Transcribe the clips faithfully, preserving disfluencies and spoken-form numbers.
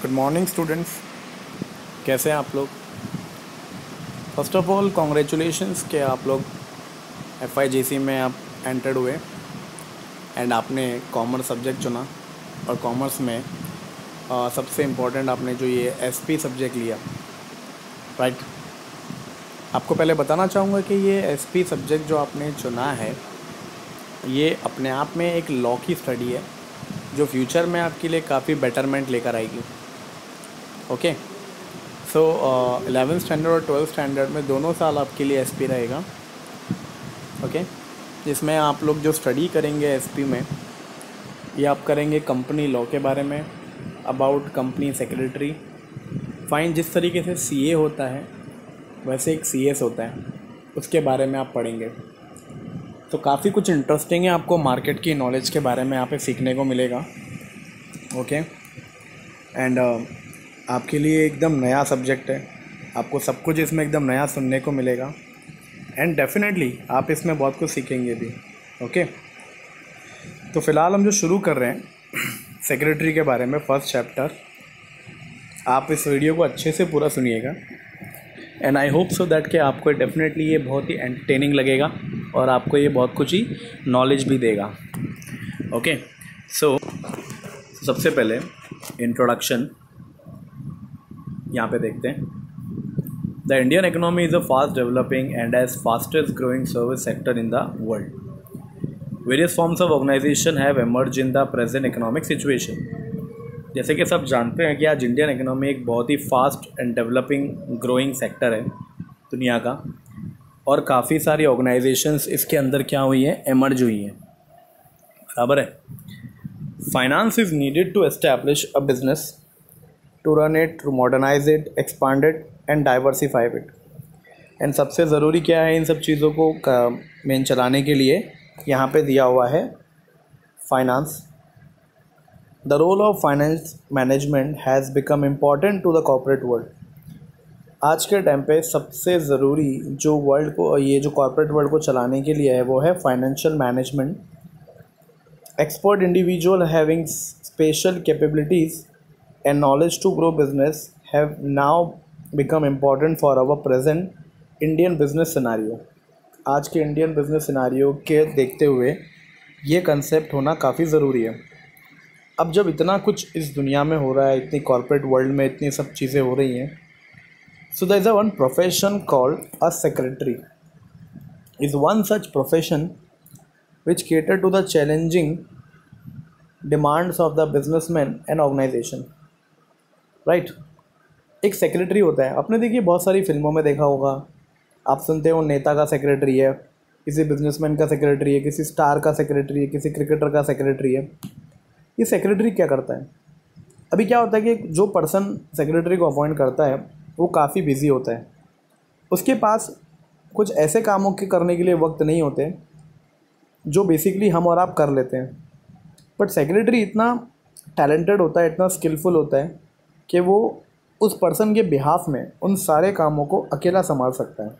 Good morning students, कैसे हैं आप लोग। फर्स्ट ऑफ ऑल कॉन्ग्रेचुलेशंस कि आप लोग एफ आई जी सी में आप एंटर्ड हुए एंड आपने कॉमर्स सब्जेक्ट चुना। और कॉमर्स में आ, सबसे इम्पोर्टेंट आपने जो ये एस पी सब्जेक्ट लिया, राइट। आपको पहले बताना चाहूँगा कि ये एस पी सब्जेक्ट जो आपने चुना है ये अपने आप में एक लॉ की स्टडी है जो फ्यूचर में आपके लिए काफ़ी बेटरमेंट लेकर आएगी। ओके, सो इलेवेंथ स्टैंडर्ड और ट्वेल्थ स्टैंडर्ड में दोनों साल आपके लिए एस पी रहेगा। Okay okay? जिसमें आप लोग जो स्टडी करेंगे एस पी में, ये आप करेंगे कंपनी लॉ के बारे में, अबाउट कंपनी सेक्रेटरी। फाइन, जिस तरीके से सी ए होता है वैसे एक सी एस होता है, उसके बारे में आप पढ़ेंगे। तो काफ़ी कुछ इंटरेस्टिंग है, आपको मार्केट की नॉलेज के बारे में यहाँ पे सीखने को मिलेगा। ओके, एंड आपके लिए एकदम नया सब्जेक्ट है, आपको सब कुछ इसमें एकदम नया सुनने को मिलेगा एंड डेफिनेटली आप इसमें बहुत कुछ सीखेंगे भी। ओके, तो फ़िलहाल हम जो शुरू कर रहे हैं सेक्रेटरी के बारे में, फर्स्ट चैप्टर। आप इस वीडियो को अच्छे से पूरा सुनिएगा and I hope so that कि आपको डेफिनेटली ये बहुत ही एंटरटेनिंग लगेगा और आपको ये बहुत कुछ ही नॉलेज भी देगा। ओके, सो सबसे पहले इंट्रोडक्शन यहाँ पे देखते हैं। The Indian economy is a fast developing and as fastest growing service sector in the world. Various forms of organisation have emerge in the present economic situation. जैसे कि सब जानते हैं कि आज इंडियन इकोनॉमी एक बहुत ही fast and developing growing sector है दुनिया का, और काफ़ी सारी ऑर्गेनाइजेशंस इसके अंदर क्या हुई है, एमर्ज हुई हैं। बराबर है। Finance is needed to establish a business, to run it, to modernize it, expand it and diversify it। And सबसे ज़रूरी क्या है इन सब चीज़ों को मेन चलाने के लिए, यहाँ पे दिया हुआ है finance. The role of finance management has become important to the corporate world. आज के टाइम पे सबसे ज़रूरी जो वर्ल्ड को, ये जो कॉर्पोरेट वर्ल्ड को चलाने के लिए है वो है financial management. Expert individual having special capabilities and knowledge to grow business have now become important for our present Indian business scenario। आज के इंडियन बिजनेस सिनारियो के देखते हुए ये कंसेप्ट होना काफ़ी ज़रूरी है। अब जब इतना कुछ इस दुनिया में हो रहा है, इतनी कॉर्पोरेट वर्ल्ड में इतनी सब चीज़ें हो रही हैं, so there is a one profession called a secretary is one such profession which cater to the challenging demands of the businessman and organisation. Right right. एक सेक्रेटरी होता है, आपने देखिए बहुत सारी फिल्मों में देखा होगा, आप सुनते हो नेता का सेक्रेटरी है, किसी बिजनेसमैन का सेक्रेटरी है, किसी स्टार का सेक्रेटरी है, किसी क्रिकेटर का सेक्रेटरी है। ये सेक्रेटरी क्या करता है? अभी क्या होता है कि जो पर्सन सेक्रेटरी को अपॉइंट करता है वो काफ़ी बिजी होता है, उसके पास कुछ ऐसे कामों के करने के लिए वक्त नहीं होते जो बेसिकली हम और आप कर लेते हैं। बट सेक्रेटरी इतना टैलेंटेड होता है, इतना स्किलफुल होता है कि वो उस पर्सन के बिहाफ में उन सारे कामों को अकेला संभाल सकता है।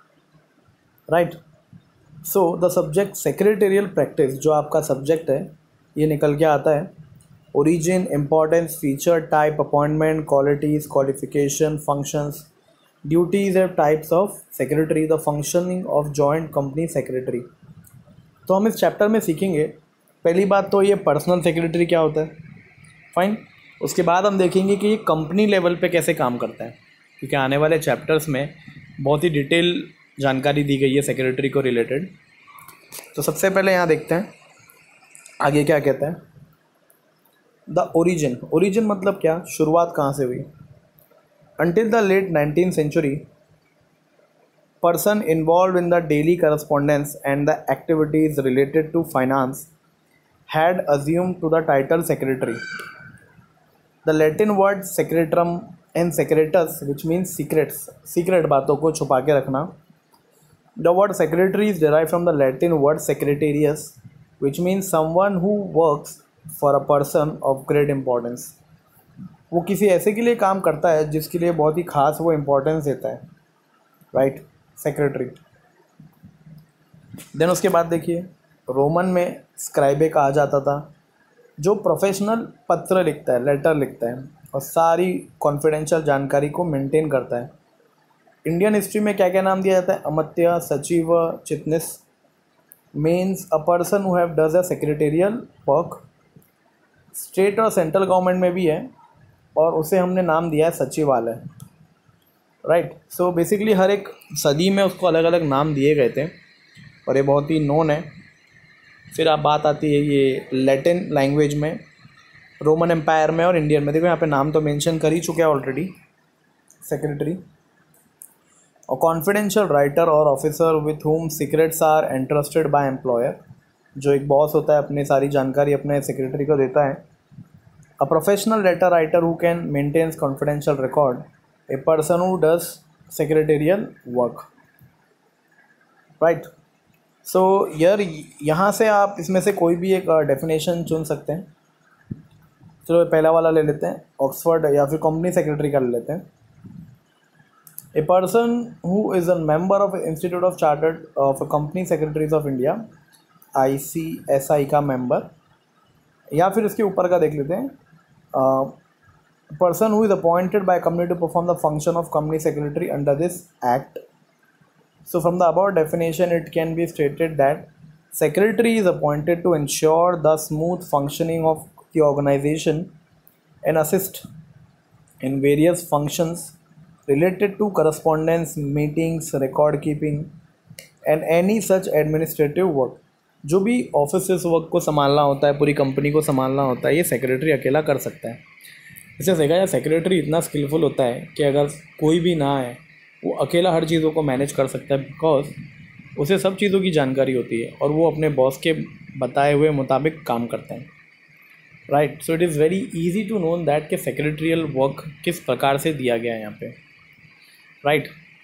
Right, so the subject secretarial practice, जो आपका सब्जेक्ट है, ये निकल के आता है origin, importance, feature, type, appointment, qualities, qualification, functions, duties and types of secretary, the functioning of joint company secretary. तो हम इस चैप्टर में सीखेंगे पहली बात तो ये पर्सनल सेक्रेटरी क्या होता है, फाइन। उसके बाद हम देखेंगे कि ये कंपनी लेवल पे कैसे काम करता है, क्योंकि आने वाले चैप्टर्स में बहुत ही डिटेल जानकारी दी गई है सेक्रेटरी को रिलेटेड। तो सबसे पहले यहाँ देखते हैं आगे क्या कहता है। द ओरिजिन, ओरिजिन मतलब क्या, शुरुआत कहाँ से हुई। Until the late nineteen century person involve in the daily correspondence and the activities related to finance had assumed to the title secretary. The Latin word secretrum and secretus, which means secrets, secret बातों को छुपा के रखना। The word secretary is derived from the Latin word secretarius, which means someone who works for a person of great importance। वो किसी ऐसे के लिए काम करता है जिसके लिए बहुत ही खास वो इम्पोर्टेंस देता है, राइट, सेक्रेटरी। देन उसके बाद देखिए रोमन में स्क्राइबे कहा जाता था, जो प्रोफेशनल पत्र लिखता है, लेटर लिखता है, और सारी कॉन्फिडेंशियल जानकारी को मेंटेन करता है। इंडियन हिस्ट्री में क्या क्या नाम दिया जाता है? अमात्य, सचिव, चिटनिस। Means a person who have does a secretarial work. State और सेंट्रल गवर्नमेंट में भी है और उसे हमने नाम दिया है सचिवालय, राइट। सो बेसिकली हर एक सदी में उसको अलग अलग नाम दिए गए थे और ये बहुत ही नोन है। फिर आप बात आती है ये लैटिन लैंग्वेज में, रोमन एम्पायर में और इंडियन में। देखो यहाँ पे नाम तो मेंशन कर ही चुके हैं ऑलरेडी, सेक्रेटरी। और कॉन्फिडेंशियल राइटर और officer with whom secrets are entrusted by employer, जो एक बॉस होता है अपनी सारी जानकारी अपने सेक्रेटरी को देता है। A professional letter writer who can maintains confidential record, a person who does secretarial work, right. So यार यहाँ से आप इसमें से कोई भी एक डेफिनेशन चुन सकते हैं। चलो पहला वाला ले लेते हैं, ऑक्सफोर्ड या फिर कंपनी सेक्रेटरी का ले लेते हैं। A person who is a member of institute of chartered of company secretaries of India, I C S I का मेंबर। या फिर इसके ऊपर का देख लेते हैं, person who is appointed by company to perform the function of company secretary under this act. So from the above definition, it can be stated that secretary is appointed to ensure the smooth functioning of the organization and assist in various functions related to correspondence, meetings, record keeping and any such administrative work. जो भी office work को संभालना होता है, पूरी company को संभालना होता है, ये सेक्रेटरी अकेला कर सकता है। इसे देखा जाए सेक्रेटरी इतना स्किलफुल होता है कि अगर कोई भी ना है वो अकेला हर चीज़ों को मैनेज कर सकता है, बिकॉज उसे सब चीज़ों की जानकारी होती है और वो अपने बॉस के बताए हुए मुताबिक काम करते हैं, right. So it is very easy to known that कि सेक्रेटरियल वर्क किस प्रकार से दिया गया है यहाँ पे, राइट।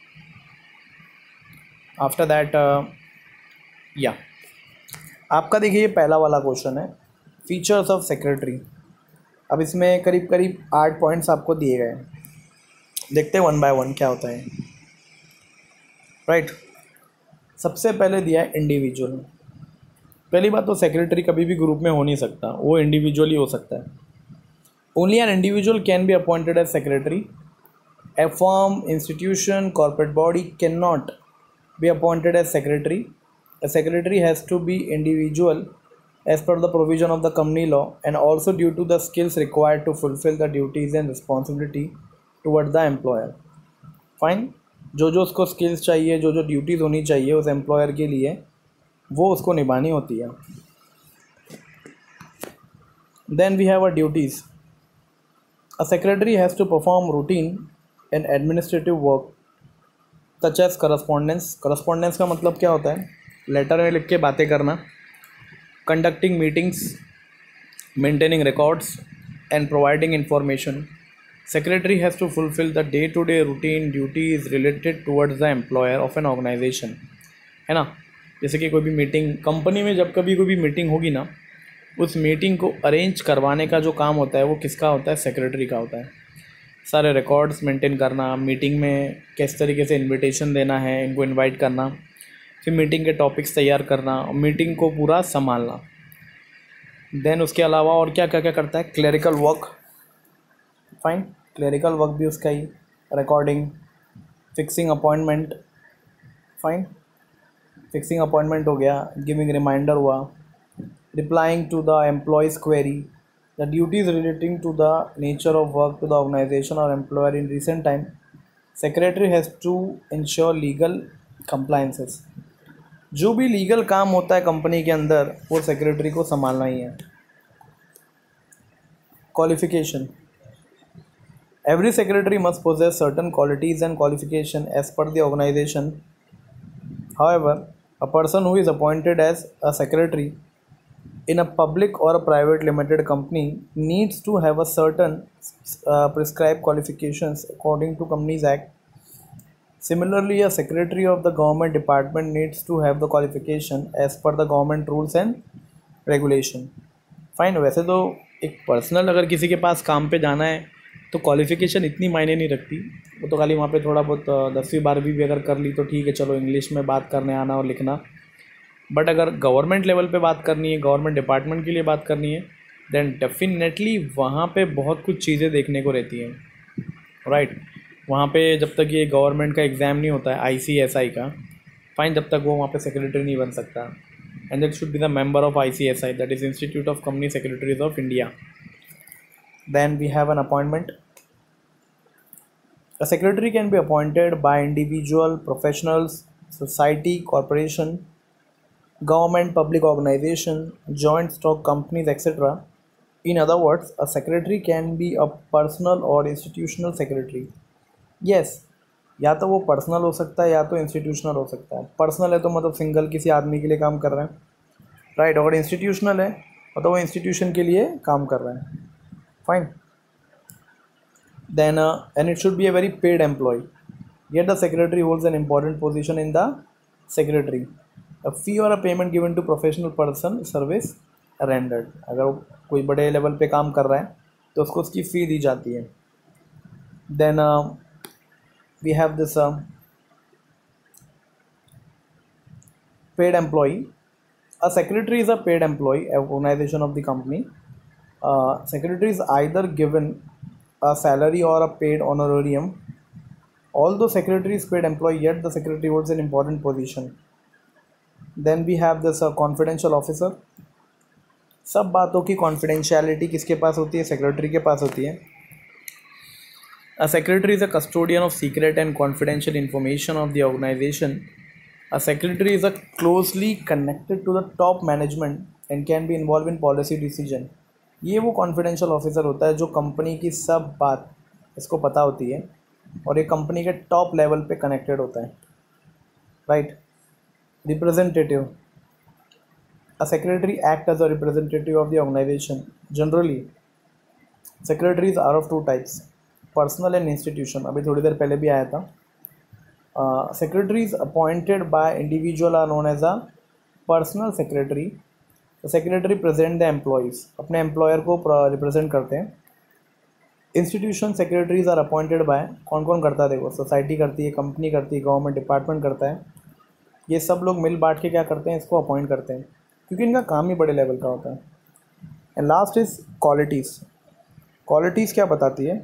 आफ्टर दैट या आपका देखिए ये पहला वाला क्वेश्चन है, फीचर्स ऑफ सेक्रेटरी। अब इसमें करीब करीब आठ पॉइंट्स आपको दिए गए हैं, देखते हैं वन बाय वन क्या होता है, राइट। सबसे पहले दिया है इंडिविजुअल। पहली बात तो सेक्रेटरी कभी भी ग्रुप में हो नहीं सकता, वो इंडिविजुअल ही हो सकता है। Only an individual can be appointed as secretary. A firm, institution, corporate body can not be appointed as secretary. A secretary has to be individual as per the provision of the company law and also due to the skills required to fulfill the duties and responsibility toward the employer. Fine, जो जो उसको skills चाहिए, जो जो duties होनी चाहिए उस employer के लिए, वो उसको निभानी होती है। Then we have our duties. A secretary has to perform routine and administrative work such as correspondence. Correspondence का मतलब क्या होता है? लेटर में लिख के बातें करना, conducting meetings, maintaining records and providing information. Secretary has to fulfill the day-to-day routine duties related towards the employer of an organization, है ना। जैसे कि कोई भी मीटिंग कंपनी में, जब कभी कोई भी मीटिंग होगी ना, उस मीटिंग को अरेंज करवाने का जो काम होता है वो किसका होता है? सेक्रेटरी का होता है। सारे रिकॉर्ड्स मेंटेन करना, मीटिंग में किस तरीके से इनविटेशन देना है, इनको इनवाइट करना, फिर मीटिंग के टॉपिक्स तैयार करना और मीटिंग को पूरा संभालना। देन उसके अलावा और क्या क्या क्या करता है? Clerical work, fine, clerical work भी उसका ही, recording, fixing appointment, fine, fixing appointment हो गया, गिविंग रिमाइंडर हुआ, replying to the employees query, the duties relating to the nature of work to the organisation और employer in recent time. Secretary has to ensure legal compliances. जो भी legal काम होता है company के अंदर वो सेक्रेटरी को संभालना ही है। Qualification, every secretary must possess certain qualities and qualification as per the organisation. However, a person who is appointed as a secretary in a public or a private limited company needs to have a certain uh, prescribed qualifications according to Companies Act. Similarly, a secretary of the government department needs to have the qualification as per the government rules and regulation. Fine. वैसे तो एक personal अगर किसी के पास काम पे जाना है तो क्वालिफिकेशन इतनी मायने नहीं रखती, वो तो खाली वहाँ पे थोड़ा बहुत दसवीं बारहवीं भी अगर कर ली तो ठीक है, चलो इंग्लिश में बात करने आना और लिखना। बट अगर गवर्नमेंट लेवल पे बात करनी है, गवर्नमेंट डिपार्टमेंट के लिए बात करनी है, देन डेफिनेटली वहाँ पे बहुत कुछ चीज़ें देखने को रहती हैं, राइट। वहाँ पे जब तक ये गवर्नमेंट का एग्ज़ाम नहीं होता है आई सी एस आई का, फाइन, जब तक वो वहाँ पे सेक्रेटरी नहीं बन सकता। And that should be the member of I C S I, that is institute of company secretaries of India. Then we have an appointment. A secretary can be appointed by individual, professionals, society, corporation, government, public organization, joint stock companies, et cetera. In other words, a secretary can be a personal or institutional secretary. Yes, या तो वो personal हो सकता है या तो institutional हो सकता है। पर्सनल है तो मतलब सिंगल किसी आदमी के लिए काम कर रहे हैं, राइट। अगर इंस्टीट्यूशनल है तो वो इंस्टीट्यूशन के लिए काम कर रहे हैं, fine. Then uh, and it should be a very paid employee. Yet the secretary holds an important position in the secretary. A fee or a payment given to professional person service rendered. अगर वो कोई बड़े level पे काम कर रहा है तो उसको उसकी फ़ी दी जाती है। Then uh, we have this uh, paid employee. A secretary is a paid employee, a organization of the company. Uh, secretary is either given a salary or a paid honorarium. Although secretary is paid employee, yet the secretary holds an important position. Then we have this uh, confidential officer. सब बातों की confidentiality किसके पास होती है? Secretary के पास होती है। A secretary is a custodian of secret and confidential information of the organization. A secretary is a closely connected to the top management and can be involved in policy decision. ये वो confidential officer होता है जो company की सब बात इसको पता होती है और ये कंपनी के टॉप लेवल पे कनेक्टेड होता है, right. Representative. A secretary act as a representative of the organisation. Generally secretaries are of two types, personal and institution. अभी थोड़ी देर पहले भी आया था। Secretaries appointed by individual are known as a personal secretary. Secretary present the employees, अपने employer को represent करते हैं। Institution secretaries are appointed by, कौन कौन करता है देखो, सोसाइटी करती है, कंपनी करती है, गवर्नमेंट डिपार्टमेंट करता है। ये सब लोग मिल बांट के क्या करते हैं, इसको अपॉइंट करते हैं क्योंकि इनका काम ही बड़े लेवल का होता है। And last is qualities. Qualities क्या बताती है?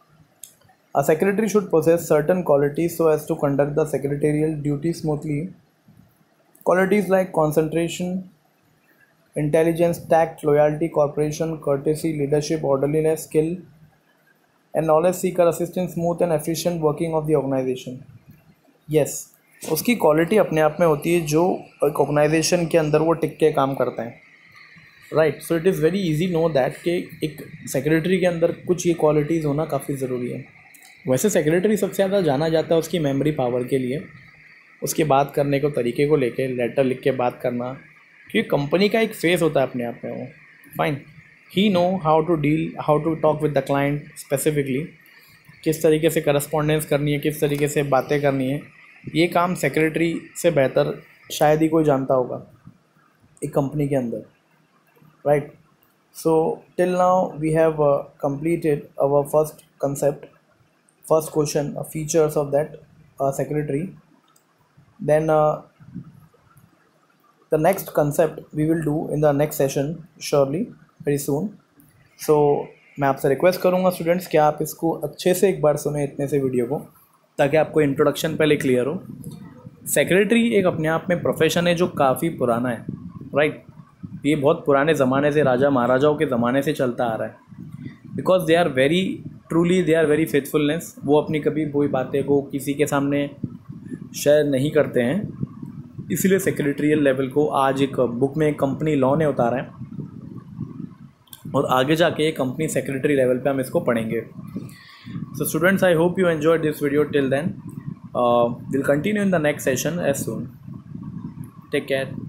A secretary should possess certain qualities so as to conduct the secretarial duty smoothly. Qualities like concentration, intelligence, tact, loyalty, cooperation, courtesy, leadership, orderliness, skill, and knowledge seeker assist in smooth and efficient working of the organization. Yes, उसकी quality अपने आप में होती है जो एक organisation के अंदर वो टिक के काम करता है, right. So it is very easy know that कि एक सेक्रेटरी के अंदर कुछ ये क्वालिटीज़ होना काफ़ी ज़रूरी है। वैसे सेक्रेटरी सबसे ज़्यादा जाना जाता है उसकी मेमोरी पावर के लिए, उसके बात करने को तरीके को लेके, लेटर लिख के बात करना, क्योंकि कंपनी का एक फेस होता है अपने आप में वो, fine. He know how to deal, how to talk with the client specifically, किस तरीके से करस्पॉन्डेंस करनी है, किस तरीके से बातें करनी है। ये काम सेक्रेटरी से बेहतर शायद ही कोई जानता होगा एक कंपनी के अंदर, right. So till now we have completed our first concept, first question, features of that secretary. Then the next concept we will do in the next session surely very soon. so मैं आपसे request करूँगा students कि आप इसको अच्छे से एक बार सुने इतने से वीडियो को, ताकि आपको इंट्रोडक्शन पहले क्लियर हो। सेक्रेटरी एक अपने आप में प्रोफेशन है जो काफ़ी पुराना है, राइट। ये बहुत पुराने ज़माने से, राजा महाराजाओं के ज़माने से चलता आ रहा है। Because they are very truly, they are very faithfulness. वो अपनी कभी वही बातें को किसी के सामने शेयर नहीं करते हैं, इसीलिए सेक्रेटरियल लेवल को आज एक बुक में एक कंपनी लॉ ने उतारा है और आगे जाके कंपनी सेक्रेटरी लेवल पे हम इसको पढ़ेंगे। So students, I hope you enjoyed this video till then. Will continue in the next session as soon. Take care.